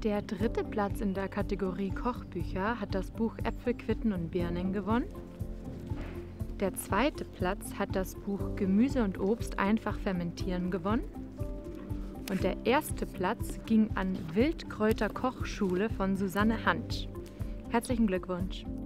Der dritte Platz in der Kategorie Kochbücher hat das Buch Äpfel, Quitten und Birnen gewonnen. Der zweite Platz hat das Buch Gemüse und Obst einfach fermentieren gewonnen. Und der erste Platz ging an Wildkräuter Kochschule von Susanne Hansch. Herzlichen Glückwunsch!